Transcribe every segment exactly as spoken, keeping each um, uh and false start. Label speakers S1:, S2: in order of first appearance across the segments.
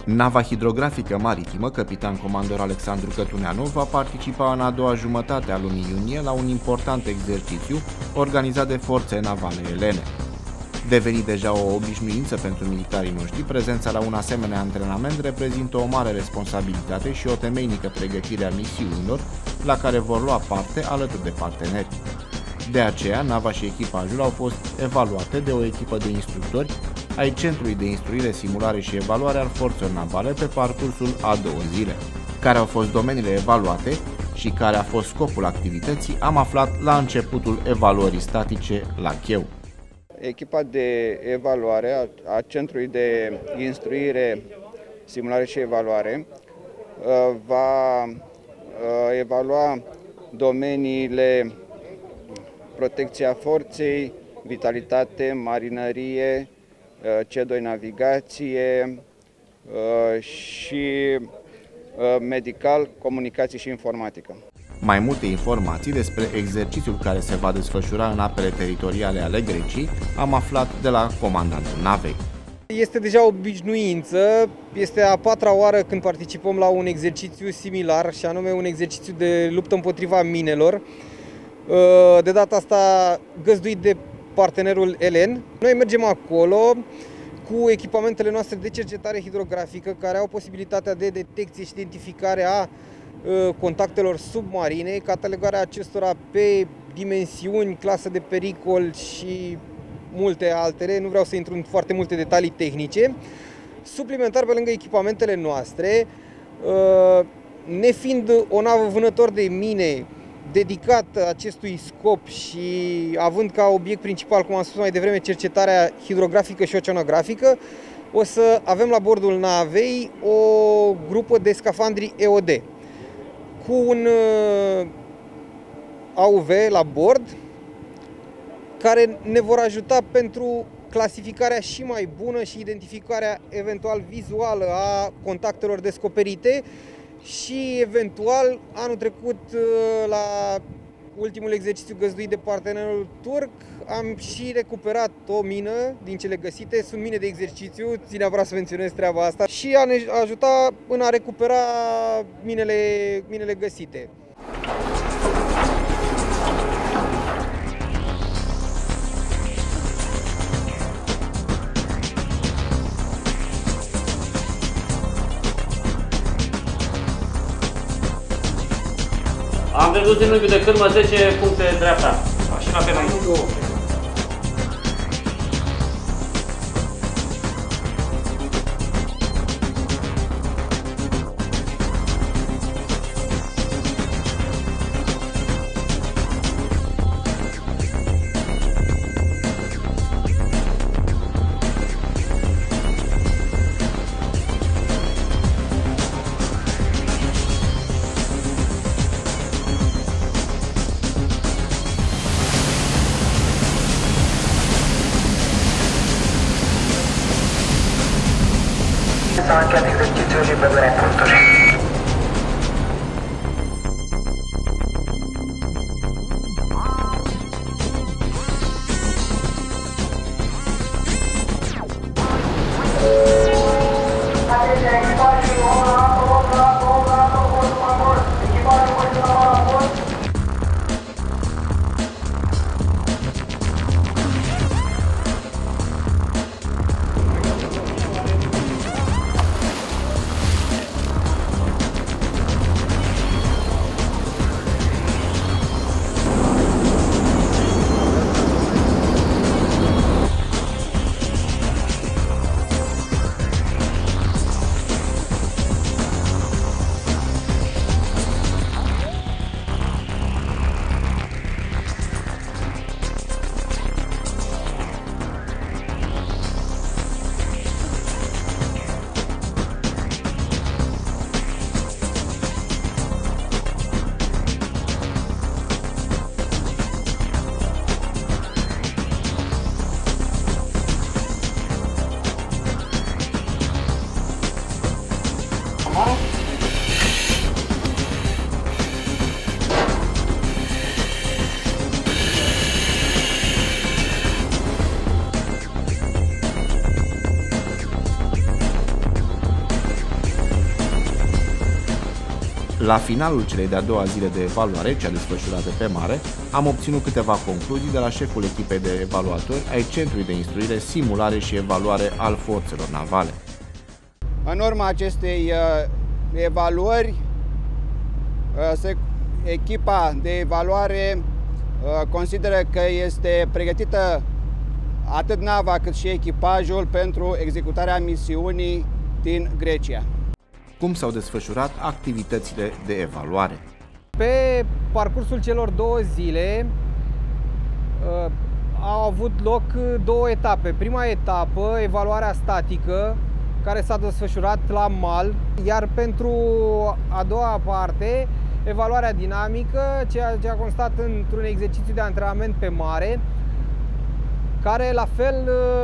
S1: Nava hidrografică maritimă, capitan comandor Alexandru Cătuneanu, va participa în a doua jumătate a lunii iunie la un important exercițiu organizat de forțe navale elene. Devenit deja o obișnuință pentru militarii noștri, prezența la un asemenea antrenament reprezintă o mare responsabilitate și o temeinică pregătire a misiunilor la care vor lua parte alături de parteneri. De aceea, nava și echipajul au fost evaluate de o echipă de instructori ai Centrului de Instruire, Simulare și Evaluare al Forțelor Navale pe parcursul a două zile. Care au fost domeniile evaluate și care a fost scopul activității, am aflat la începutul evaluării statice la Cheu.
S2: Echipa de evaluare a Centrului de Instruire, Simulare și Evaluare va evalua domeniile protecția forței, vitalitate, marinărie, C doi navigație și medical, comunicații și informatică.
S1: Mai multe informații despre exercițiul care se va desfășura în apele teritoriale ale Greciei am aflat de la comandantul navei.
S3: Este deja o obișnuință, este a patra oară când participăm la un exercițiu similar, și anume un exercițiu de luptă împotriva minelor, de data asta găzduit de partenerul elen. Noi mergem acolo cu echipamentele noastre de cercetare hidrografică, care au posibilitatea de detecție și identificare a contactelor submarine, catalogarea acestora pe dimensiuni, clasă de pericol și multe altele. Nu vreau să intru în foarte multe detalii tehnice. Suplimentar, pe lângă echipamentele noastre, nefiind o navă vânător de mine dedicat acestui scop și având ca obiect principal, cum am spus mai devreme, cercetarea hidrografică și oceanografică, o să avem la bordul navei o grupă de scafandri E O D cu un A U V la bord, care ne vor ajuta pentru clasificarea și mai bună și identificarea eventual vizuală a contactelor descoperite. Și eventual, anul trecut, la ultimul exercițiu găzduit de partenerul turc, am și recuperat o mină din cele găsite. Sunt mine de exercițiu, țin neapărat să menționez treaba asta, și a ne ajuta în a recupera minele, minele găsite.
S4: Am văzut în unghiul de cârmă zece puncte dreapta. Mașina pe înainte.
S5: S-a încheiat exercițiul și băgarea puncturi.
S1: La finalul celei de-a doua zile de evaluare, cea desfășurată pe mare, am obținut câteva concluzii de la șeful echipei de evaluatori ai Centrului de Instruire, Simulare și Evaluare al Forțelor Navale.
S2: În urma acestei uh, evaluări, uh, se, echipa de evaluare uh, consideră că este pregătită atât nava cât și echipajul pentru executarea misiunii din Grecia.
S1: Cum s-au desfășurat activitățile de evaluare?
S3: Pe parcursul celor două zile uh, au avut loc două etape. Prima etapă, evaluarea statică, care s-a desfășurat la mal, iar pentru a doua parte, evaluarea dinamică, ceea ce a constat într-un exercițiu de antrenament pe mare, care la fel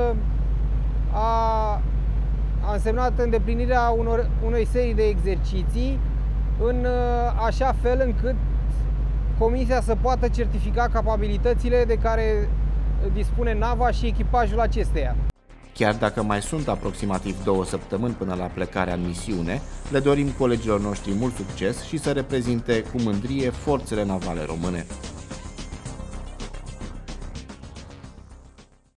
S3: a, a însemnat îndeplinirea unor, unei serii de exerciții în așa fel încât comisia să poată certifica capabilitățile de care dispune nava și echipajul acesteia.
S1: Chiar dacă mai sunt aproximativ două săptămâni până la plecarea în misiune, le dorim colegilor noștri mult succes și să reprezinte cu mândrie forțele navale române.